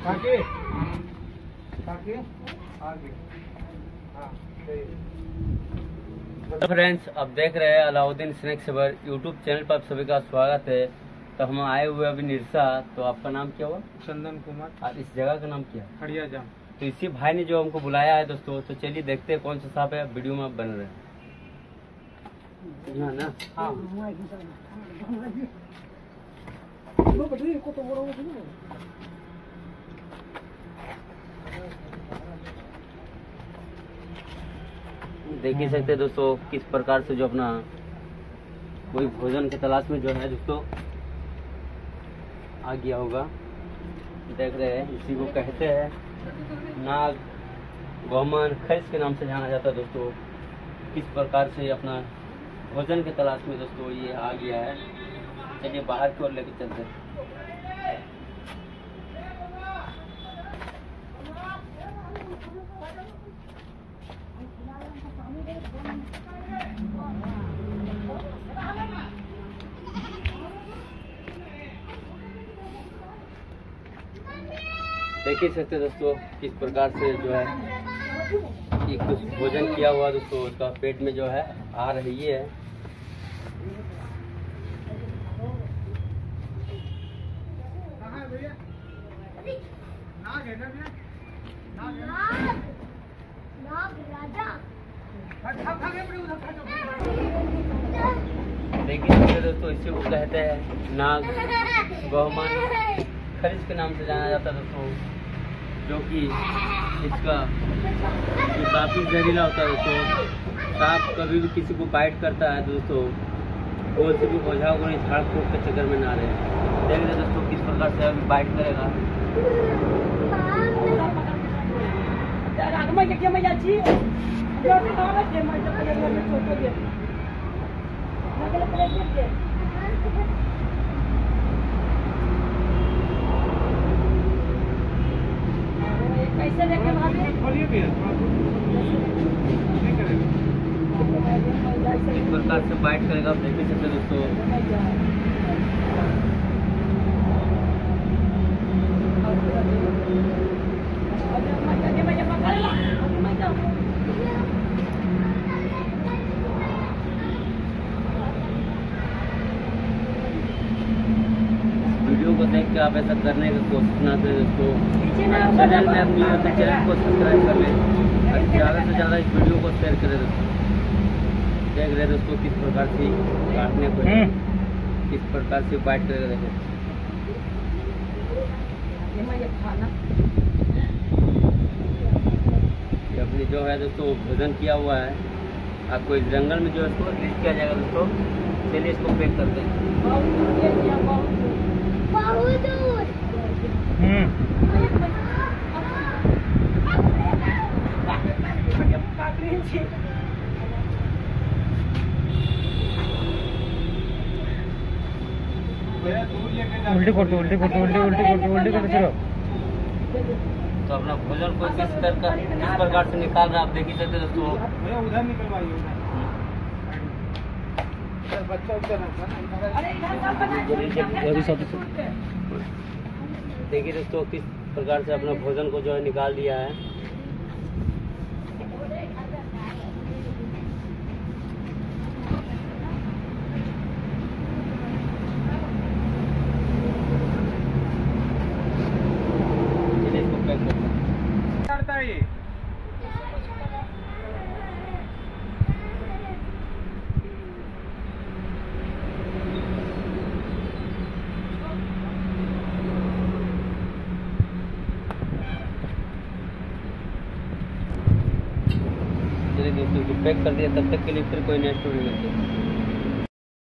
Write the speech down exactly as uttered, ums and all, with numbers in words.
आगे आगे आगे। तो फ्रेंड्स, अब देख रहे हैं Alauddin snack saver YouTube channel पर आप सभी का स्वागत है। तो हम आए हुए अभी निरसा। तो आपका नाम क्या हुआ? चंदन कुमार। और इस जगह का नाम क्या है? हड़िया जाम। तो इसी भाई ने जो हमको बुलाया है दोस्तों, तो चलिए देखते हैं कौन सा सांप है। वीडियो में बन रहे हैं ना। हाँ देख ही सकते हैं दोस्तों किस प्रकार से जो अपना कोई भोजन के तलाश में जो है दोस्तों आ गया होगा। देख रहे हैं, इसी को कहते हैं नाग, गौमन, खैस के नाम से जाना जाता है दोस्तों। किस प्रकार से अपना भोजन के तलाश में दोस्तों ये आ गया है। चलिए बाहर की ओर लेके चलते हैं। देख ही सकते दोस्तों किस प्रकार से जो है कि कुछ भोजन किया हुआ दोस्तों उसका पेट में जो है आ रही है। देख ही सकते दोस्तों इसी को कहते हैं नाग, गौमन, खरीज के नाम से जाना जाता है दोस्तों। जो कि इसका जो काफ़ी जहरीला होता है दोस्तों। सांप कभी भी किसी को बाइट करता है दोस्तों, कोई से भी ओझा को नहीं झाड़ फूक के चक्कर में ना रहे। देख रहे दोस्तों किस प्रकार से अभी बाइट करेगा। इस प्रकार से बाइट करेगा, आप देख सकते दोस्तों। वीडियो को देख के आप ऐसा करने की कोशिश ना करें दोस्तों। चैनल में अपनी चैनल को सब्सक्राइब कर लें और ज़्यादा से ज़्यादा इस वीडियो को शेयर करें दोस्तों। देख रहे दोस्तों किस प्रकार से काटने को किस प्रकार से बाइट करेगा। देखो ये अपनी जो है दोस्तों भोजन किया हुआ है। आपको इस जंगल में जो है इसको रिलीज किया जाएगा दोस्तों। चलिए इसको पैक करते हैं। उल्टी करते उल्टी करते उल्टी उल्टी करते उल्टी करते चलो। तो अपना भोजन को किस प्रकार किस प्रकार से निकाल रहा है आप देख ही सकते दोस्तों। उधर निकलवाइए। देखिए दोस्तों किस प्रकार से अपना भोजन को जो है निकाल दिया है। दोस्तों पैक कर दिया। तब तक के लिए फिर कोई नेक्स्ट वीडियो मिलती है।